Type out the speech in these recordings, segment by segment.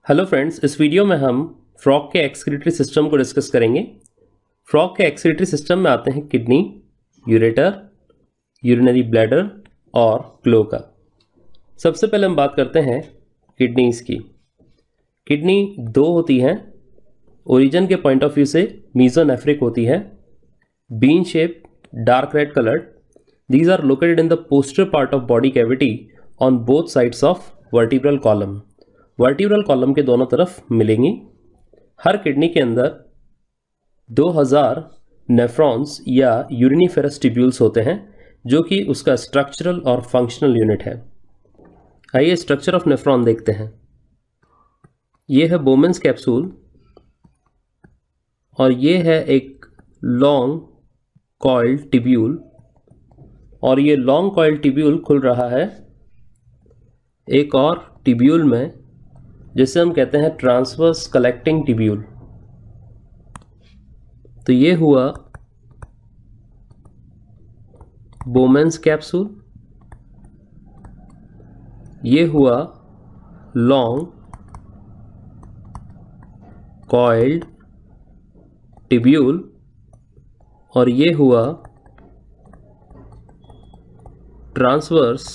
Hello friends, इस video में हम फ्रॉग के एक्सक्रीटरी सिस्टम को डिस्कस करेंगे। फ्रॉग के एक्सक्रीटरी सिस्टम में आते हैं किडनी, यूरेटर, यूरिनरी ब्लैडर और क्लोएका। सबसे पहले हम बात करते हैं किडनीज की। किडनी दो होती हैं। ओरिजिन के पॉइंट ऑफ व्यू से मीजोनेफ्रिक होती है, bean shape, dark red coloured. These are located in the posterior part of body cavity on both sides of vertebral column. Vertebral column के दोनों तरफ मिलेंगी। हर किडनी के अंदर 2000 नेफ्रॉन्स या यूरिनिफेरस ट्यूब्यूल्स होते हैं, जो कि उसका स्ट्रक्चरल और फंक्शनल यूनिट है। आइए स्ट्रक्चर ऑफ नेफ्रॉन देखते हैं। ये है बोमेन्स कैप्सूल और ये है एक लॉन्ग कॉइल्ड ट्यूब्यूल, और ये लॉन्ग कॉइल्ड ट्यूब्यूल खुल रहा है एक और ट्यूब्यूल में, जिसे हम कहते हैं ट्रांसवर्स कलेक्टिंग ट्यूब्यूल। तो ये हुआ बोमेन्स कैप्सूल, ये हुआ लॉन्ग कॉइल्ड ट्यूब्यूल, और ये हुआ transverse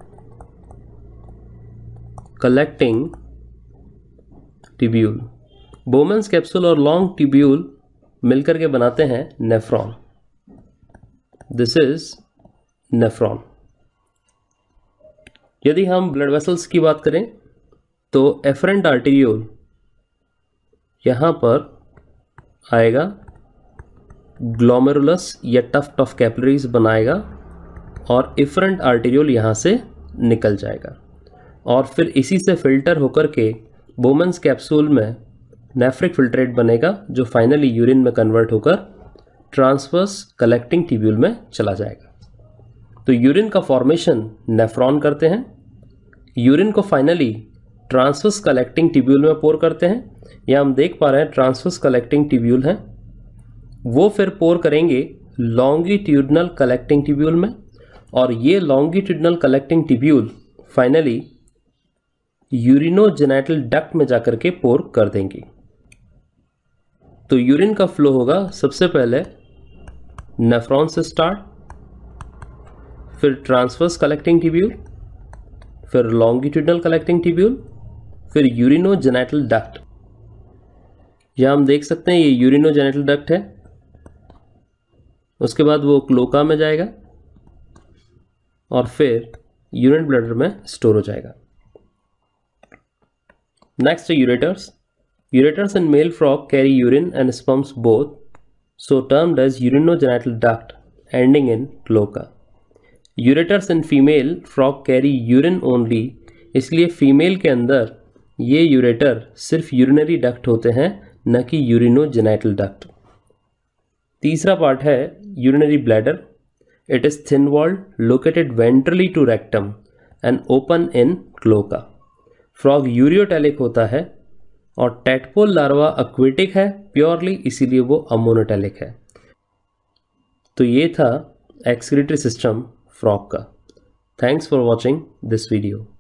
collecting tubule. Bowman's capsule और लॉन्ग ट्यूब्यूल मिलकर के बनाते हैं नेफ्रॉन। This is nephron. यदि हम ब्लड वेसल्स की बात करें तो एफरेंट आर्टेरियोल यहां पर आएगा, ग्लोमेरुलस या टफ्ट ऑफ कैपिलरीज बनाएगा, और इफरेंट आर्टेरियोल यहां से निकल जाएगा, और फिर इसी से फिल्टर होकर के बोमेन्स कैप्सूल में नेफ्रिक फिल्ट्रेट बनेगा, जो फाइनली यूरिन में कन्वर्ट होकर ट्रांसवर्स कलेक्टिंग ट्यूब्यूल में चला जाएगा। तो यूरिन का फॉर्मेशन नेफ्रॉन करते हैं, यूरिन को फाइनली ट्रांसवर्स कलेक्टिंग ट्यूब्यूल में पोर करते हैं। यहाँ हम देख पा रहे हैं ट्रांसवर्स कलेक्टिंग ट्यूब्यूल है, वो फिर पोर करेंगे लॉन्गिट्यूडनल कलेक्टिंग ट्यूब्यूल में, और ये longitudinal collecting tubule finally urinogenital duct में जाकर के पोर कर देंगी। तो यूरिन का फ्लो होगा सबसे पहले नेफ्रॉन से स्टार्ट, फिर ट्रांसवर्स कलेक्टिंग ट्यूब्यूल, फिर लॉन्गिट्यूडनल कलेक्टिंग ट्यूब्यूल, फिर यूरिनोजेनिटल डक्ट। यहां हम देख सकते हैं ये यूरिनोजेनिटल डक्ट है। उसके बाद वो क्लोएका में जाएगा और फिर यूरिन ब्लैडर में स्टोर हो जाएगा। Next are ureters. Ureters in male frog carry urine and sperms both, so termed as urinogenital duct, ending in cloaca. Ureters in female frog carry urine only, इसलिए female के अंदर ये ureter सिर्फ urinary duct होते हैं, न कि urinogenital duct. तीसरा पार्ट है urinary bladder. It is thin walled, located ventrally to rectum and open in cloaca. Frog ureotelic होता है और टैडपोल लार्वा एक्वेटिक है प्योरली, इसीलिए वो अमोनोटेलिक है। तो ये था एक्सक्रीटरी सिस्टम फ्रॉग का। Thanks for watching this video.